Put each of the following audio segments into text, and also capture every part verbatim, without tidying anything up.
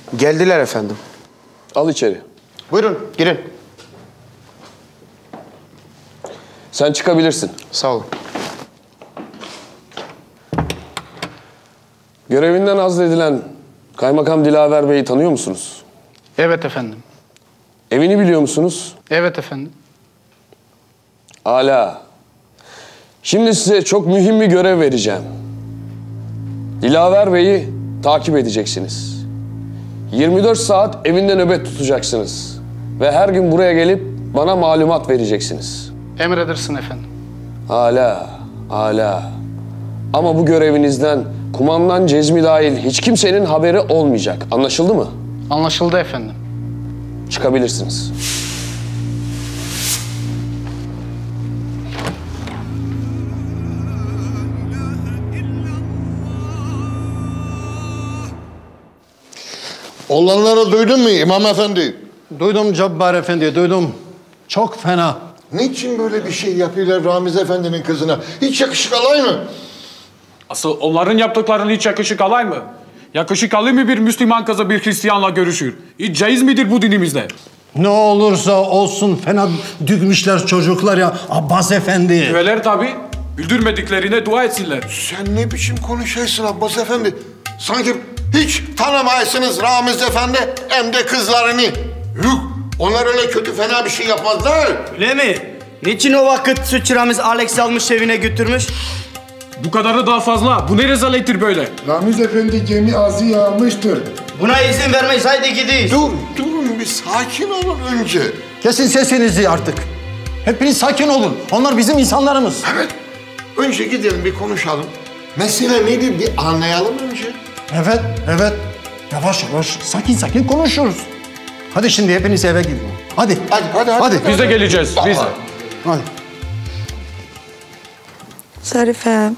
Geldiler efendim. Al içeri. Buyurun, girin. Sen çıkabilirsin. Sağ olun. Görevinden azledilen Kaymakam Dilaver Bey'i tanıyor musunuz? Evet efendim. Evini biliyor musunuz? Evet efendim. Âlâ. Şimdi size çok mühim bir görev vereceğim. Dilaver Bey'i takip edeceksiniz. yirmi dört saat evinde nöbet tutacaksınız. Ve her gün buraya gelip bana malumat vereceksiniz. Emredersin efendim. Âlâ, âlâ. Ama bu görevinizden kumandan Cezmi dahil hiç kimsenin haberi olmayacak. Anlaşıldı mı? Anlaşıldı efendim. Çıkabilirsiniz. Olanları duydun mu İmam Efendi? Duydum Cabbar Efendi, duydum. Çok fena. Niçin böyle bir şey yapıyorlar Ramiz Efendi'nin kızına? Hiç yakışık alay mı? Asıl onların yaptıklarını hiç yakışık alay mı? Yakışık alay mı bir Müslüman kızı bir Hristiyanla görüşür? Hiç caiz midir bu dinimizde? Ne olursa olsun fena düğmüşler çocuklar ya Abbas Efendi. Üveler tabii. Bildirmediklerine dua etsinler. Sen ne biçim konuşuyorsun Abbas Efendi? Sanki hiç tanımayasınız Ramiz Efendi hem de kızlarını. Yuh! Onlar öyle kötü fena bir şey yapmazlar. Öyle mi? Niçin o vakit sütçüramız Alex almış evine götürmüş? Bu kadarı daha fazla. Bu ne rezalettir böyle? Ramiz Efendi gemi ağzı yağmıştır. Buna izin vermeyiz, haydi gideyiz. Dur, durun bir sakin olun önce. Kesin sesinizi artık. Hepiniz sakin olun. Onlar bizim insanlarımız. Evet, önce gidelim bir konuşalım. Mesele nedir bir anlayalım önce. Evet, evet. Yavaş yavaş, sakin sakin konuşuruz. Hadi şimdi hepiniz eve gidin. Hadi. Hadi, hadi, hadi. Hadi. Biz de geleceğiz, biz de. Hadi. Zarifem.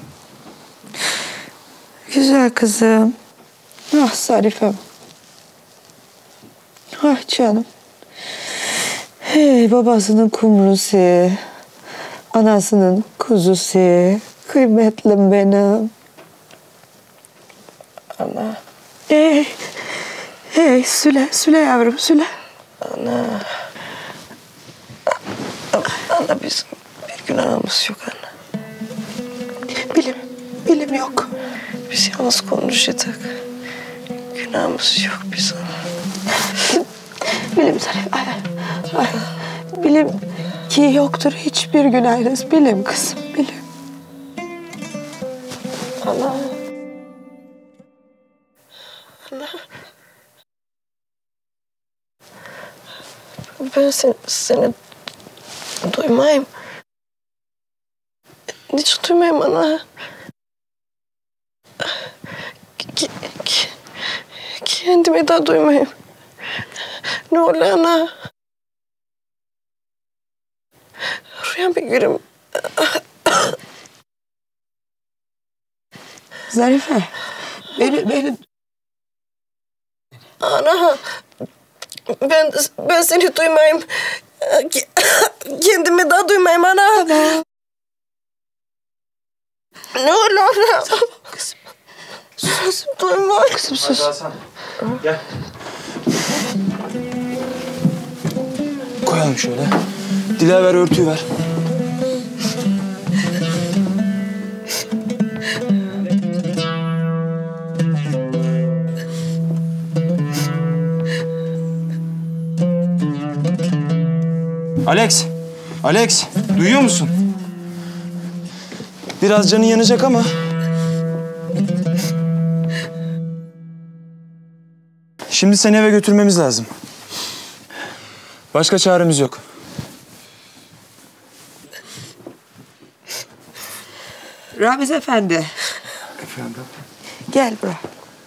Güzel kızım. Ah Zarifem. Ah canım. Hey babasının kumrusu. Anasının kuzusu. Kıymetlim benim. Ana. Hey. Hey Süle, Süle yavrum Süle. Ana. Ana bizim bir günahımız yok ana. Bilim, bilim yok. Biz yalnız konuşacak. Günahımız yok bizim. Bilim Zarif. Ay, ay. Bilim ki yoktur hiçbir günahınız. Bilim kızım, bilim. Ana. Ana. Ben seni, seni duymayayım. Hiç duymayayım ana. Ki, ki, kendimi daha duymayayım. Ne oluyor ana? Rüya bir görüm. Zarife, beni, beni... Ana, ben, ben seni duymayayım. Kendimi daha duymayayım ana. Ana. Ne oluyor ana? Kızım. Sus, duyma. Kızım sus. Hadi Hasan, gel. Koyalım şöyle. Dilaver örtüyü ver. Alex, Alex, duyuyor musun? Biraz canın yanacak ama. Şimdi seni eve götürmemiz lazım. Başka çaremiz yok. Ramiz Efendi. Efendim? Gel buraya.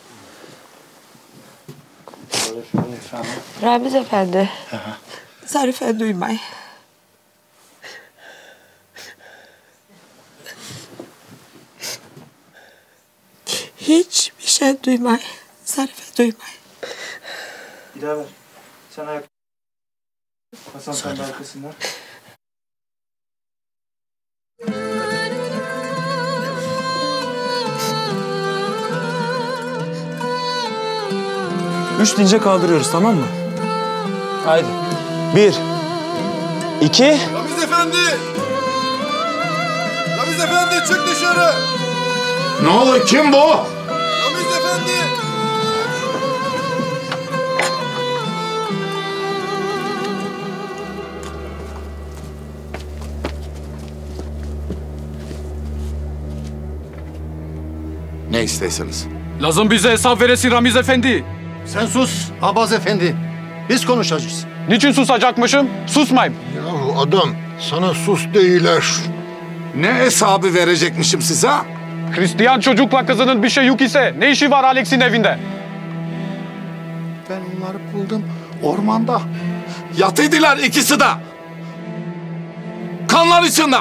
Ramiz Efendi. Zarife duymay. Hiçbir şey duymay. Zarife duymay. Dilaver, sen ayak. Hasan sen de arkasından. Üç deyince kaldırıyoruz, tamam mı? Haydi. Bir. İki. Ramiz Efendi! Ramiz Efendi çık dışarı! Ne oluyor? Kim bu? Ramiz Efendi! Ne isteyseniz. Lazım bize hesap veresin Ramiz Efendi. Sen sus Abbas Efendi. Biz konuşacağız. Niçin susacakmışım? Susmayayım. Ya adam sana sus değiller. Ne hesabı verecekmişim size? Hristiyan çocukla kızının bir şey yok ise ne işi var Alex'in evinde? Ben onları buldum ormanda. Yatıydılar ikisi de. Kanlar içinde.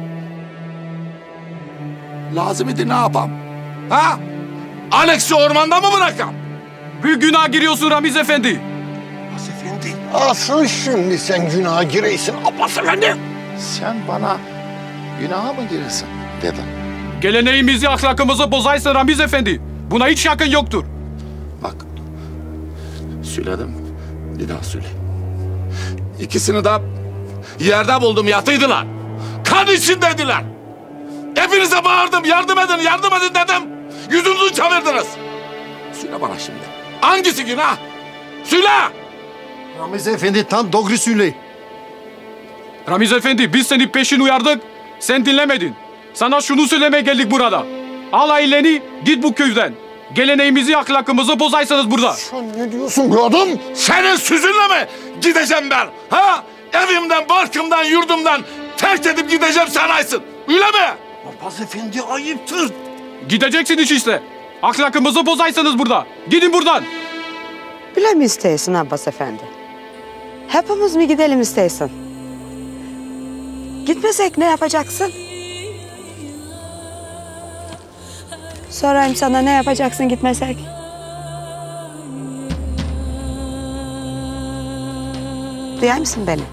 Lazım idi ne yapam? Ha? Alex'i ormanda mı bırakam? Büyük günah giriyorsun Ramiz Efendi. Abbas Efendi. Asıl şimdi sen günaha gireysin Abbas Efendi. Sen bana günaha mı giresin dedin. Geleneğimizi, ahlakımızı bozaysın Ramiz Efendi. Buna hiç yakın yoktur. Bak. Söyledim. Bir daha söyle. İkisini de yerde buldum yatıydılar. Kan içindeydiler. Hepinize bağırdım yardım edin yardım edin dedim. Yüzünüzü çevirdiniz. Söyle bana şimdi. Hangisi günah? Söyle. Ramiz Efendi tam doğru söyle. Ramiz Efendi biz seni peşin uyardık. Sen dinlemedin. Sana şunu söylemeye geldik burada. Al aileni git bu köyden. Geleneğimizi ahlakımızı bozaysınız burada. Sen ne diyorsun be adam? Senin sözünle mi gideceğim ben? Ha? Evimden, barkımdan, yurdumdan terk edip gideceğim sen aysın. Öyle mi? Abbas Efendi ayıptır. Gideceksiniz işte. Ahlakımızı bozaysınız burada. Gidin buradan. Bile mi isteyorsun Abbas Efendi? Hepimiz mi gidelim isteyorsun? Gitmesek ne yapacaksın? Sorayım sana ne yapacaksın gitmesek? Duyar mısın beni?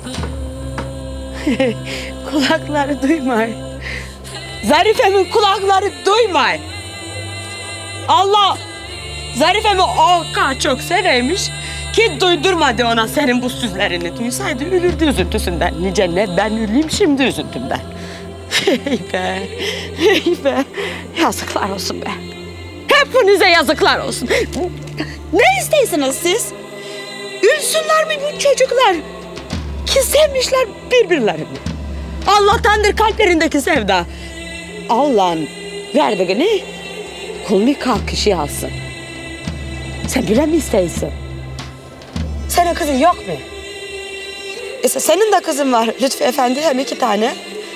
Kulakları duymay. Zarife'min kulakları duymay. Allah Zarife'mi o kadar çok severmiş ki duydurmadı ona senin bu sözlerini. Duysaydı ölürdü üzüntüsünden. Nice ne ben öleyim şimdi üzüntümden. Hey be, hey be. Yazıklar olsun be. Hepinize yazıklar olsun. Ne istiyorsunuz siz? Ölsünler mi bu çocuklar? Ki sevmişler birbirlerini. Allah'tandır kalplerindeki sevda. Allah'ın verdiğini kulunu kalk kişi alsın. Sen bile mi istiyorsun? Senin kızın yok mu? E senin de kızın var Lütfü Efendi, hem iki tane.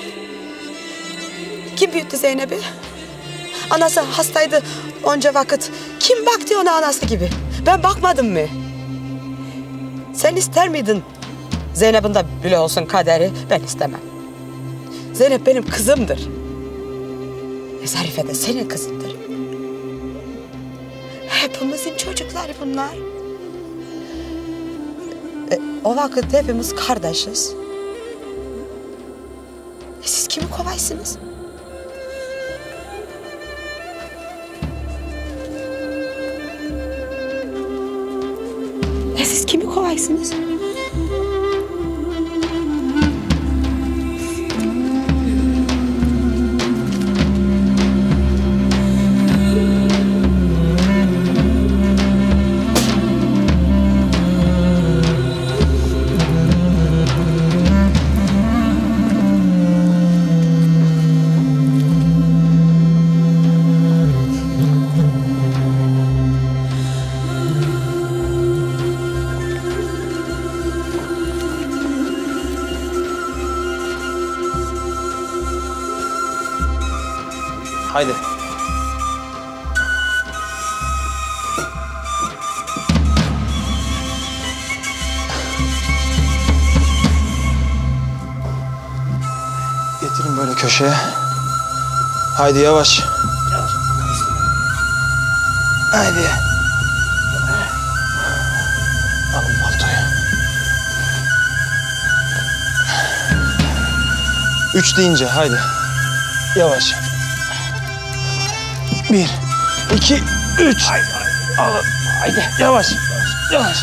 Kim büyüttü Zeynep'i? Anası hastaydı onca vakit. Kim baktı ona anası gibi? Ben bakmadım mı? Sen ister miydin Zeynep'in de böyle olsun kaderi? Ben istemem. Zeynep benim kızımdır. E Zarife de senin kızındır. Hepimizin çocukları bunlar. E, o vakit hepimiz kardeşiz. E, siz kimi kovaysınız? E, siz kimi kovaysınız? Haydi. Getirin böyle köşeye. Haydi yavaş. Haydi. Alın paltoyu. Üç deyince haydi. Yavaş. Bir, iki, üç. Haydi, haydi. Allah. Haydi yavaş. Yavaş.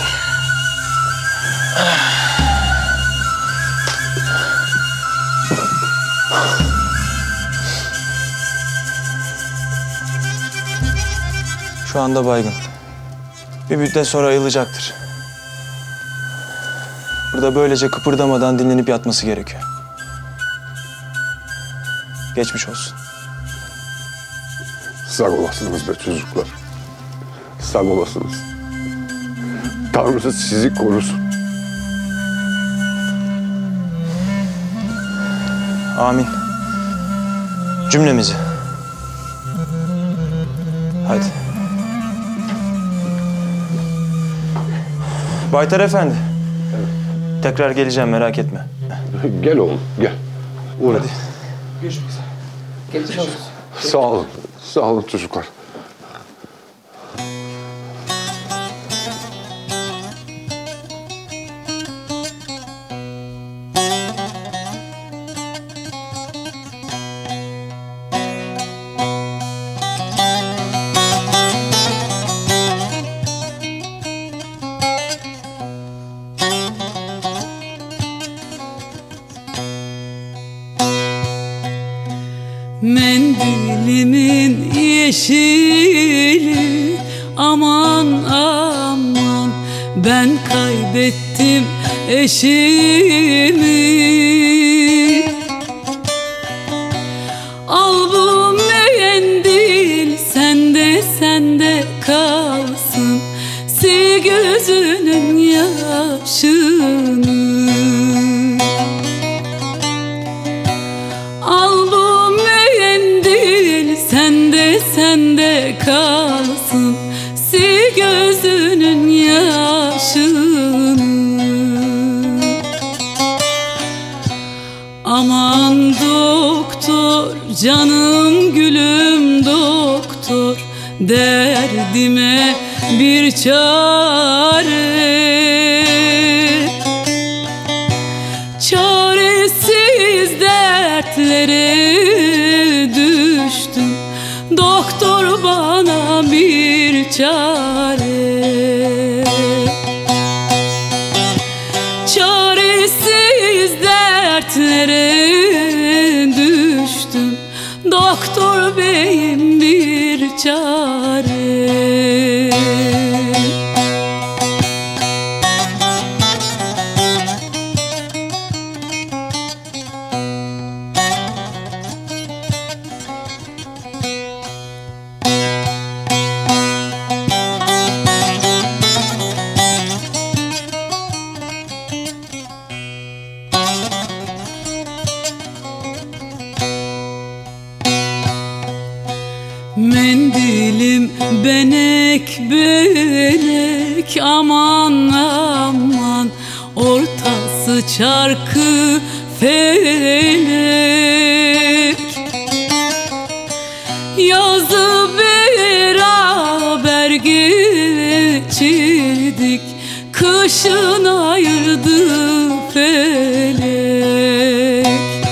Şu anda baygın. Bir müddet sonra ayılacaktır. Burada böylece kıpırdamadan dinlenip yatması gerekiyor. Geçmiş olsun. Sağ olasınız be çocuklar. Sağ olasınız. Tanrı sizi korusun. Amin. Cümlemizi. Hadi. Baytar Efendi. Evet. Tekrar geleceğim, merak etme. Gel oğlum, gel. Uğra. Hadi. Görüşmek üzere. Geçmiş olsun. Sağ olun. Sağ olun çocuklar. Mendilimin yeşili, aman aman, ben kaybettim eşimi. Al bu mendil, sende sende kalsın, sil gözünün yaşını. Sende kalsın, sil gözünün yaşını. Aman doktor, canım gülüm doktor, derdime bir çare. Çaresiz dertlere düştüm, doktor bana bir çare. Çaresiz dertlere düştüm, doktor beyim bir çare. Mendilim benek benek, aman aman, ortası çarkı felek. Yazı beraber geçirdik, kışın ayırdı felek.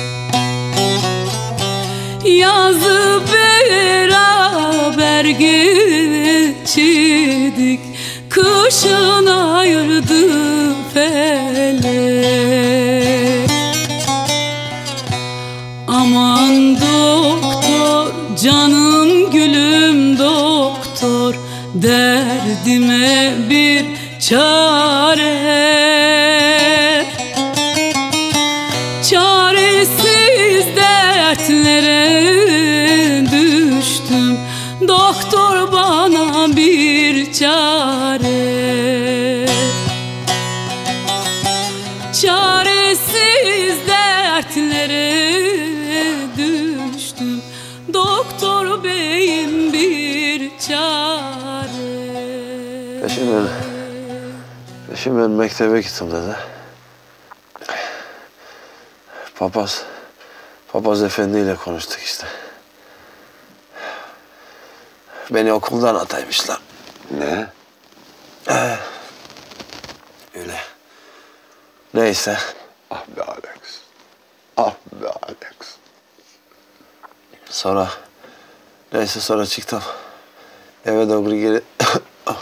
Yazı beraber geçirdik, kışın ayırdı felek. Aman doktor, canım gülüm doktor, derdime bir çare. Çaresiz dertlere düştüm, doktor bana bir çare. Çaresiz dertlere düştüm, doktor beyim bir çare. Peşimden, peşimden mektebe gittim dedi. Papaz, papaz efendiyle konuştuk işte. Beni okuldan ataymışlar. Ne? Ee, öyle. Neyse. Ah be Alex. Ah be Alex. Sonra, neyse sonra çıktım. Eve doğru geri,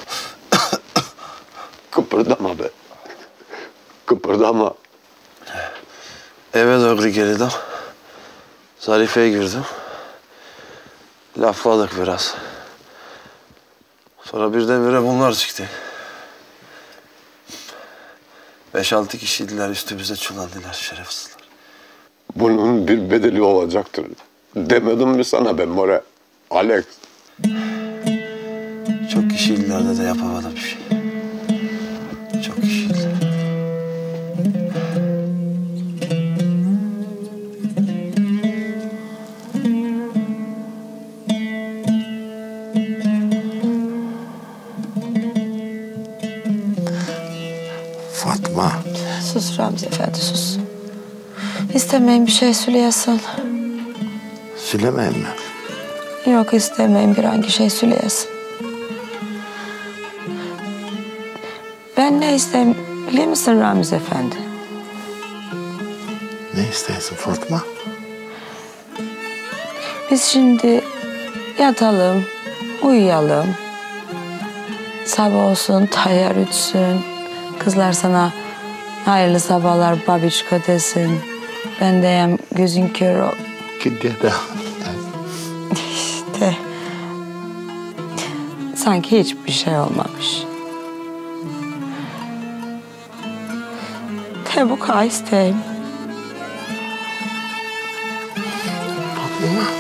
Burada mı? Eve doğru geldim. Zarife'ye girdim. Lafladık biraz. Sonra birdenbire bunlar çıktı. Beş altı kişiydiler, üstümüze çullandılar şerefsizler. Bunun bir bedeli olacaktır. Demedim mi sana ben More? Alex. Çok kişiydiler de, de yapamadım bir şey. Çok kişiydiler. Fatma. Sus Ramzi Efendi, sus. İstemeyin bir şey söyleyesin. Söylemeyeyim mi? Yok, istemeyin bir hangi şey söyleyesin. Ben ne isteyeyim biliyor musun Ramzi Efendi? Ne istersin Fatma? Biz şimdi yatalım, uyuyalım. Sabah olsun, tayyar uçsun. Kızlar sana hayırlı sabahlar babiçka desin. Ben deyim gözün kör ol. Gidiyor da. İşte. Sanki hiçbir şey olmamış. De bu kadar isteyim. Fatma.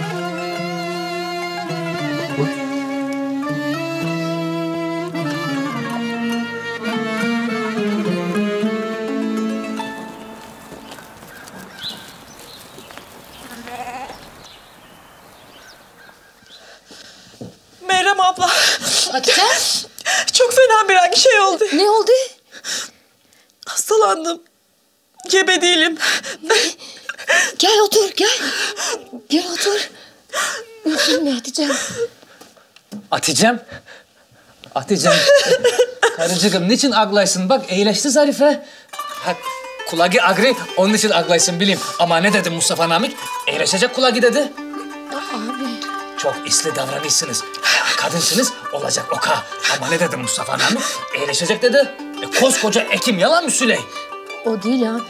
Meryem abla. Hatice? Çok fena bir şey oldu. Ne oldu? Hastalandım. Gebe değilim. Gel otur, gel. Gel otur. Üzülme Hatice'm. Hatice'm. Hatice'm. Karıcığım niçin ağlaysın? Bak iyileşti Zarife. Ha, kulağı agri, onun için ağlaysın bileyim. Ama ne dedi Mustafa Namik? İyileşecek kulağı dedi. Abi. Çok isli davranıyorsunuz. Kadınsınız, olacak oka. Ama ne dedi Mustafa Namik? İyileşecek dedi. E, koskoca Ekim yalan mı Süley? O değil abi.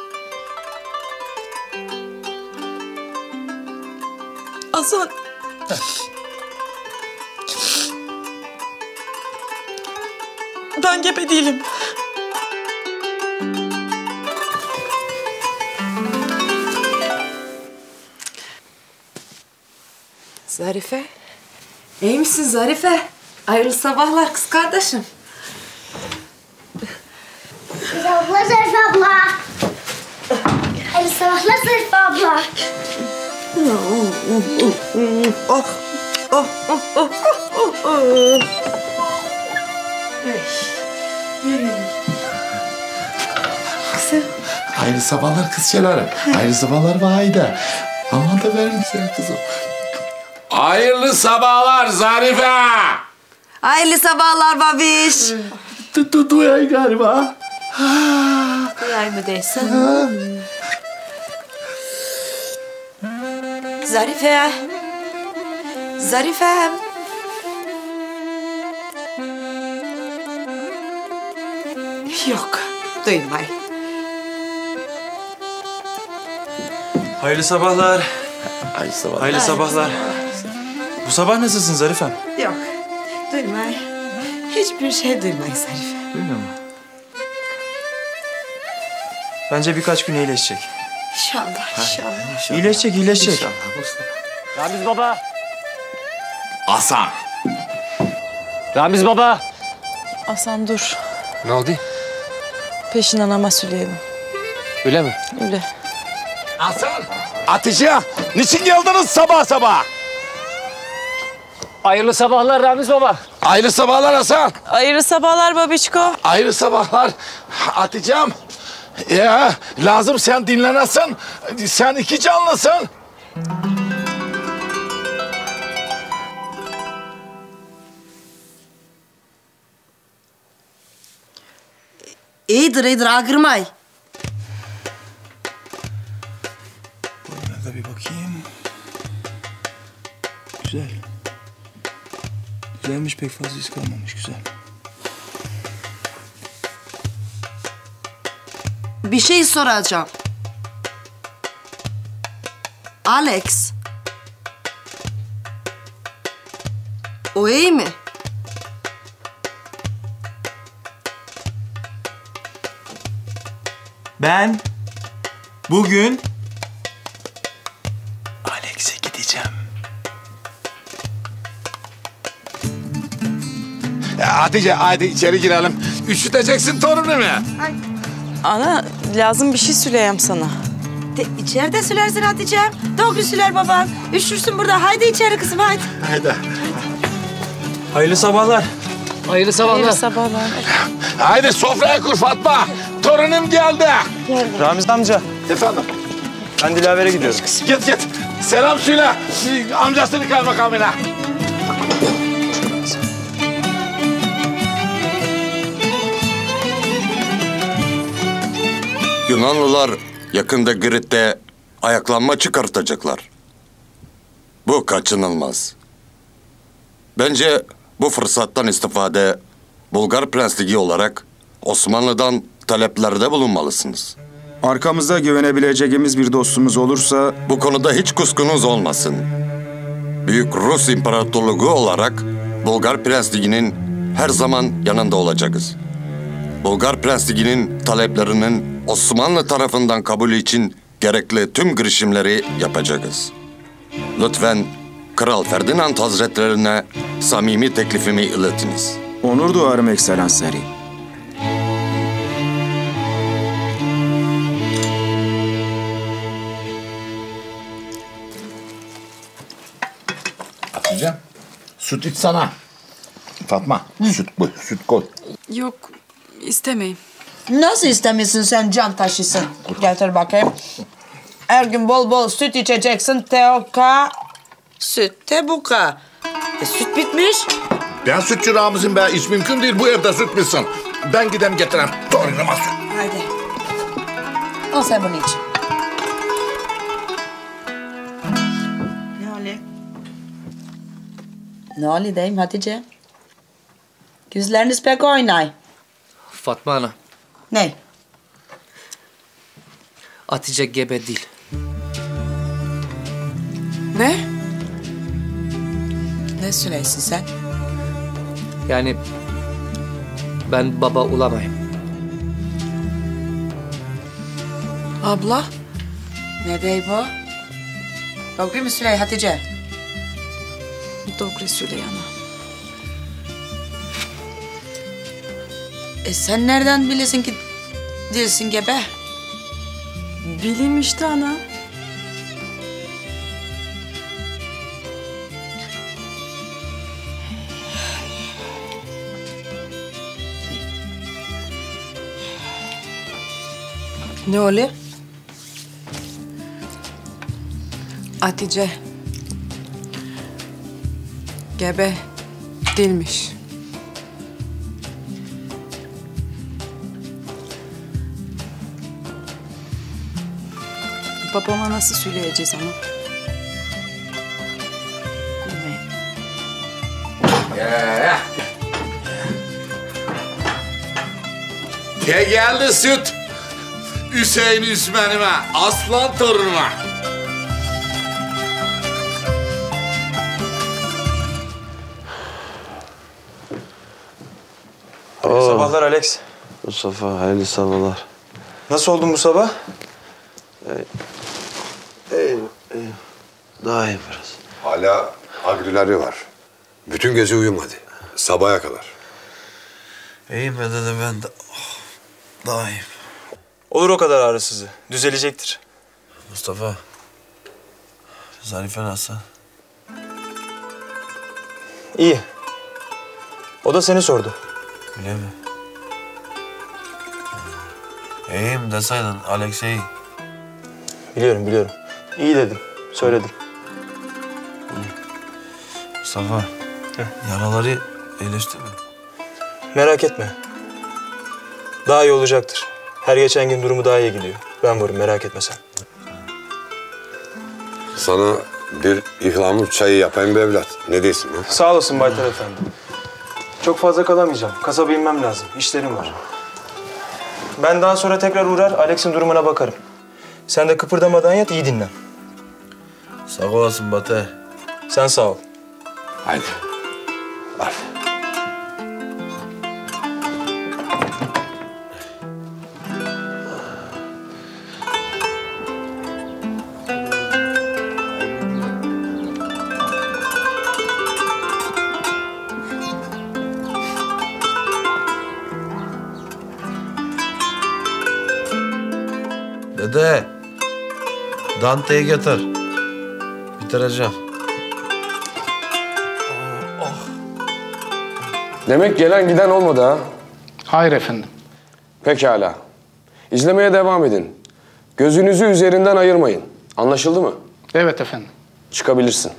Hasan. Ben gebe değilim. Zarife. İyi misin Zarife? Hayırlı sabahlar kız kardeşim. Sabahlar Zarife abla. Hayırlı sabahlar Zarife abla. Oh, oh, oh, oh, oh, oh. Kızım. Hayırlı sabahlar kız Şelal'e. Hayırlı sabahlar Vahide. Aman da verin sen kızım. Hayırlı sabahlar Zarife. Hayırlı sabahlar babiş. Du, du, duyay galiba. Duyay mı değilsin? Zarife. Zarifem. Yok, duymay. Hayırlı sabahlar. Hayırlı sabahlar. Hayırlı sabahlar. Bu sabah nasılsın Zarifem? Yok, duymay. Hiçbir şey duymay Zarife. Duymuyor mu? Bence birkaç gün iyileşecek. İnşallah, inşallah. İyileşecek, iyileşecek. İnşallah Mustafa. Ramiz baba. Hasan. Ramiz baba. Hasan dur. Ne oldu? Peşin anama söyleyelim. Öyle mi? Öyle. Hasan. Hatice. Niçin geldiniz sabah sabah? Hayırlı sabahlar Ramiz baba. Hayırlı sabahlar Hasan. Hayırlı sabahlar babişko. Hayırlı sabahlar Hatice'm. Ya lazım sen dinlenesin. Sen iki canlısın. İyidir, iyidir. Ağırmay. Boyuna da bir bakayım. Güzel. Güzelmiş, pek fazla iz kalmamış, güzel. Bir şey soracağım. Alex. O iyi mi? Ben bugün Alex'e gideceğim. Ya Hatice hadi içeri girelim. Üşüteceksin torunumu. Ana lazım bir şey söyleyeyim sana. De, içeride sülersin Hatice'm. Doğru süler baban. Üşürsün burada. Haydi içeri kızım haydi. Haydi. Hayırlı sabahlar. Hayırlı sabahlar. Hayırlı sabahlar. Haydi sofraya kur Fatma. Torunum geldi. Ramiz amca. Efendim? Ben Dilaver'e gidiyorum. Git git. Selam söyle. Amcasını kaymakamına. Yunanlılar yakında Girit'te ayaklanma çıkartacaklar. Bu kaçınılmaz. Bence bu fırsattan istifade Bulgar Prensligi olarak Osmanlı'dan taleplerde bulunmalısınız. Arkamızda güvenebileceğimiz bir dostumuz olursa... Bu konuda hiç kuskunuz olmasın. Büyük Rus İmparatorluğu olarak Bulgar Prensligi'nin her zaman yanında olacağız. Bulgar Prensligi'nin taleplerinin Osmanlı tarafından kabulü için gerekli tüm girişimleri yapacağız. Lütfen Kral Ferdinand Hazretlerine samimi teklifimi iletiniz. Onur duyarım ekselansları. Hatice, süt iç sana. Fatma, süt koy, süt koy. Yok istemeyin. Nasıl istemişsin sen can taşısın? Getir bakayım. Her gün bol bol süt içeceksin. Teoka. Süt tebuka. E, süt bitmiş. Ben sütçü Ramiz'im be. Hiç mümkün değil. Bu evde süt bitsin. Ben gidem getirem. Torunuma süt. Haydi. Al sen bunu iç. Ne oluyor? Ne oluyor dayım Hatice? Gözleriniz pek oynay. Fatma Ana. Ne? Hatice gebe değil. Ne? Ne söylesin sen? Yani ben baba olamayım. Abla? Ne dey bu? Doğru mu söyley Hatice? Doğru söyley ana. E sen nereden bilesin ki değilsin gebe? Bileyim işte ana. Ne oluyor? Hatice. Gebe değilmiş. Babama nasıl söyleyeceğiz ama? Bilmiyorum. Yeah. Te geldi süt. Hüseyin Üsmen'ime, aslan torunuma. Hayırlı sabahlar Alex. Mustafa, hayırlı sabahlar. Nasıl oldun bu sabah? İyi, iyi. Daha iyi biraz. Hala agrileri var. Bütün gece uyumadı. Sabaha kadar. İyiyim ben de ben de. Oh, daha iyiyim. Olur o kadar ağrısızı. Düzelecektir. Mustafa. Zarife nasıl? İyi. O da seni sordu. Öyle mi? İyiyim deseydin Alex iyi. Biliyorum biliyorum. İyi dedim. Söyledim. Mustafa. Heh. Yaraları iyileşti mi? Merak etme. Daha iyi olacaktır. Her geçen gün durumu daha iyi gidiyor. Ben varım merak etme sen. Sana bir ihlamur çayı yapayım be evlat. Ne diyorsun ha? Sağ olasın Baytar Efendi. Çok fazla kalamayacağım. Kasaba inmem lazım. İşlerim var. Ben daha sonra tekrar uğrar, Alex'in durumuna bakarım. Sen de kıpırdamadan yat, iyi dinlen. Sağ olasın Batı. Sen sağ ol. Haydi. Hadi. Dede. Dante'yi getir. Bitireceğim. Demek gelen giden olmadı ha? Hayır efendim. Pekala. İzlemeye devam edin. Gözünüzü üzerinden ayırmayın. Anlaşıldı mı? Evet efendim. Çıkabilirsin.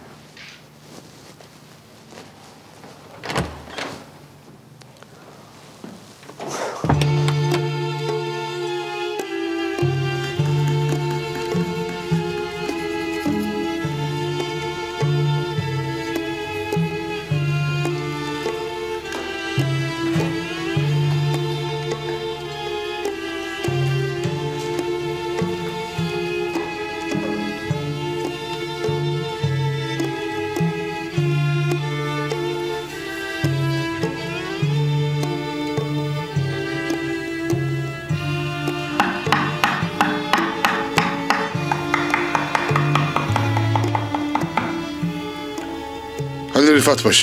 Ali Rıfat Paşa.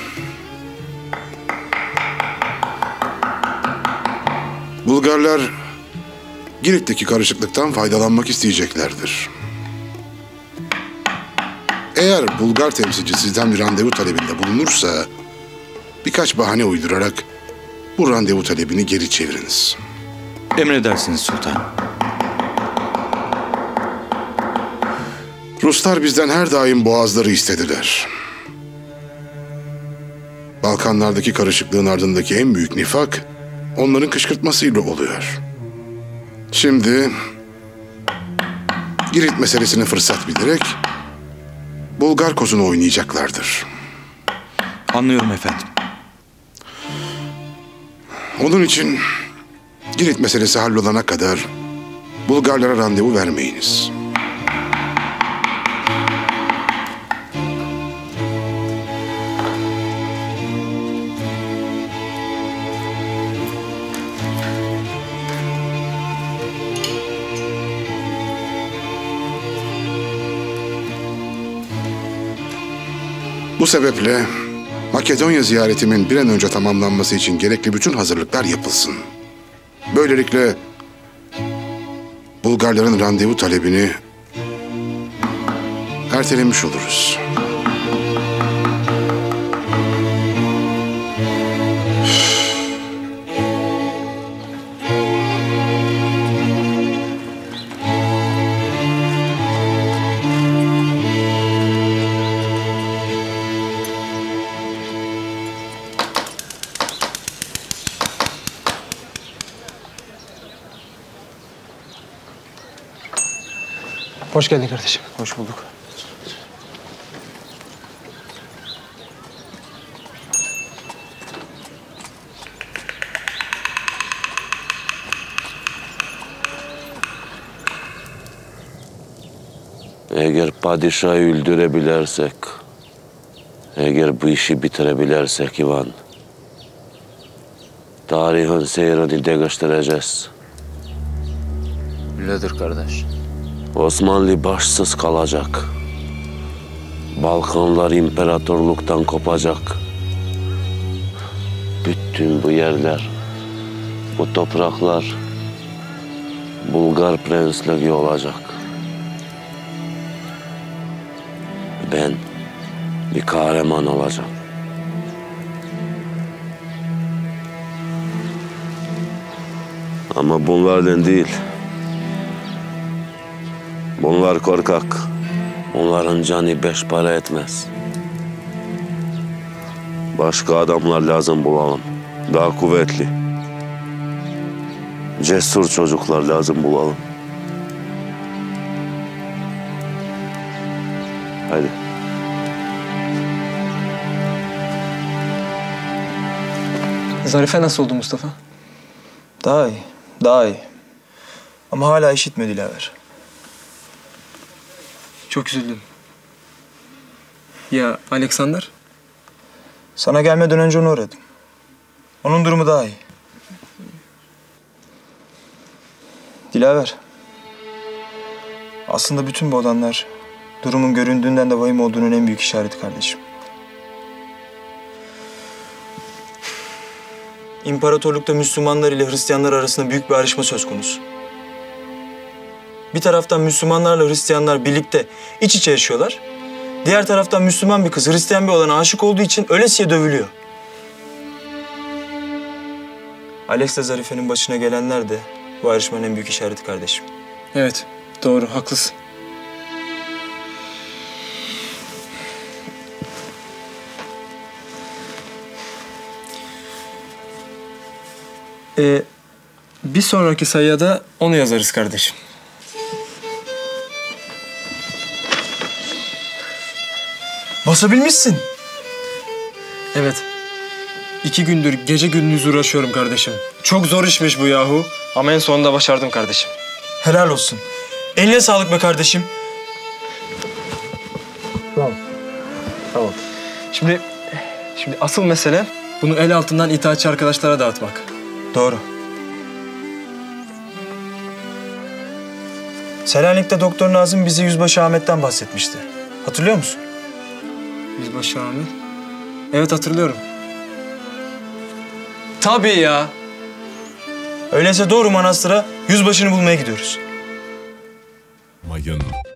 Bulgarlar Girit'teki karışıklıktan faydalanmak isteyeceklerdir. Eğer Bulgar temsilci sizden bir randevu talebinde bulunursa birkaç bahane uydurarak bu randevu talebini geri çeviriniz. Emredersiniz sultan. Ruslar bizden her daim boğazları istediler. Balkanlardaki karışıklığın ardındaki en büyük nifak onların kışkırtmasıyla oluyor. Şimdi Girit meselesini fırsat bilerek Bulgar kozunu oynayacaklardır. Anlıyorum efendim. Onun için Girit meselesi hallolana kadar Bulgarlara randevu vermeyiniz. Bu sebeple Makedonya ziyaretimin bir an önce tamamlanması için gerekli bütün hazırlıklar yapılsın. Böylelikle Bulgarların randevu talebini ertelemiş oluruz. Hoş geldin kardeşim. Hoş bulduk. Eğer padişahı öldürebilirsek, eğer bu işi bitirebilirsek Ivan, tarihin seyrini değiştireceğiz. Öyledir kardeş. Osmanlı başsız kalacak. Balkanlar imparatorluktan kopacak. Bütün bu yerler, bu topraklar Bulgar prensliği olacak. Ben bir kahraman olacağım. Ama bunlardan değil. Bunlar korkak. Onların canı beş para etmez. Başka adamlar lazım bulalım. Daha kuvvetli. Cesur çocuklar lazım bulalım. Haydi. Zarife nasıl oldu Mustafa? Daha iyi. Daha iyi. Ama hala işitmiyor Dilaver. Çok üzüldüm. Ya Alexander? Sana gelmeden önce onu aradım. Onun durumu daha iyi. Dilaver. Aslında bütün bu olanlar durumun göründüğünden de vahim olduğunun en büyük işareti kardeşim. İmparatorlukta Müslümanlar ile Hristiyanlar arasında büyük bir ayrışma söz konusu. Bir taraftan Müslümanlarla Hristiyanlar birlikte iç içe yaşıyorlar. Diğer taraftan Müslüman bir kız Hristiyan bir oğlana aşık olduğu için ölesiye dövülüyor. Alex'le Zarife'nin başına gelenler de bu ayrışmanın en büyük işareti kardeşim. Evet, doğru, haklısın. Ee, bir sonraki sayıya da onu yazarız kardeşim. Basabilmişsin. Evet. İki gündür gece gündüz uğraşıyorum kardeşim. Çok zor işmiş bu yahu. Ama en sonunda başardım kardeşim. Helal olsun. Eline sağlık be kardeşim. Tamam. Tamam. Şimdi, şimdi asıl mesele bunu el altından itaatçı arkadaşlara dağıtmak. Doğru. Selanik'te Doktor Nazım bize Yüzbaşı Ahmet'ten bahsetmişti. Hatırlıyor musun? Yüzbaşı Ahmet? Evet, hatırlıyorum. Tabii ya. Öyleyse doğru manastıra yüzbaşını bulmaya gidiyoruz. Mayın